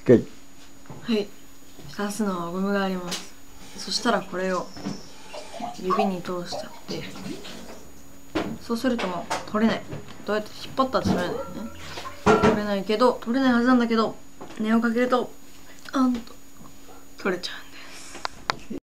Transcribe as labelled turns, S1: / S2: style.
S1: OK。
S2: はい、刺すのはゴムがあります。そしたらこれを指に通しちゃって、そうするともう取れない。どうやって引っ張ったら取れないよね。取れないはずなんだけど、根をかけるとあんと取れちゃう。